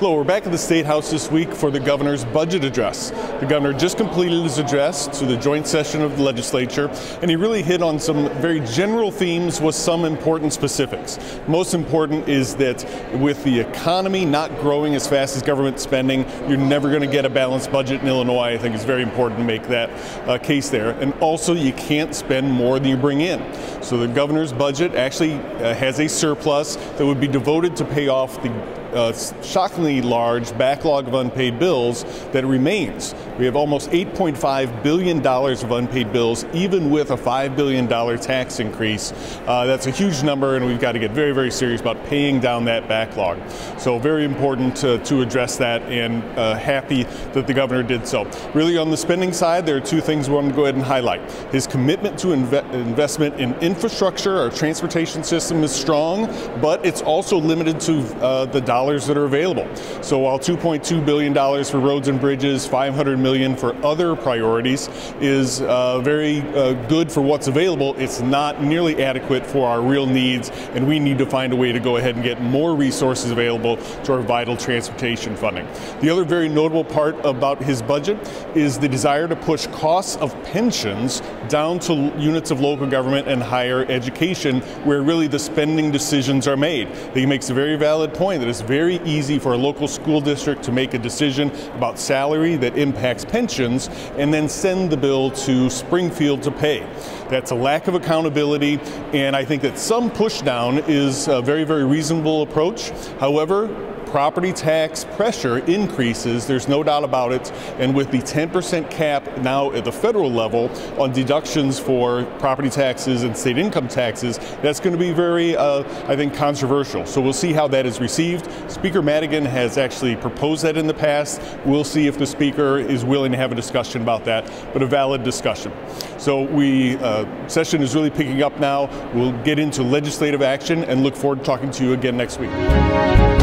Hello, we're back at the State House this week for the governor's budget address. The governor just completed his address to the joint session of the legislature, and he really hit on some very general themes with some important specifics. Most important is that with the economy not growing as fast as government spending, you're never going to get a balanced budget in Illinois. I think it's very important to make that case there. And also, you can't spend more than you bring in. So the governor's budget actually has a surplus that would be devoted to pay off the shockingly large backlog of unpaid bills that remains. We have almost $8.5 billion of unpaid bills, even with a $5 billion tax increase. That's a huge number, and we've got to get very, very serious about paying down that backlog. So very important to address that, and happy that the governor did so. Really, on the spending side, there are two things we want to go ahead and highlight. His commitment to investment in infrastructure. Our transportation system is strong, but it's also limited to the dollars that are available. So while $2.2 billion for roads and bridges, $500 million for other priorities is very good for what's available, it's not nearly adequate for our real needs, and we need to find a way to go ahead and get more resources available to our vital transportation funding. The other very notable part about his budget is the desire to push costs of pensions down to units of local government and higher education, where really the spending decisions are made. He makes a very valid point that it's very easy for a local school district to make a decision about salary that impacts pensions and then send the bill to Springfield to pay. That's a lack of accountability, and I think that some push down is a very, very reasonable approach. However, property tax pressure increases, there's no doubt about it, and with the 10% cap now at the federal level on deductions for property taxes and state income taxes, that's going to be very, I think, controversial. So we'll see how that is received. Speaker Madigan has actually proposed that in the past. We'll see if the Speaker is willing to have a discussion about that, but a valid discussion. So session is really picking up now. We'll get into legislative action and look forward to talking to you again next week.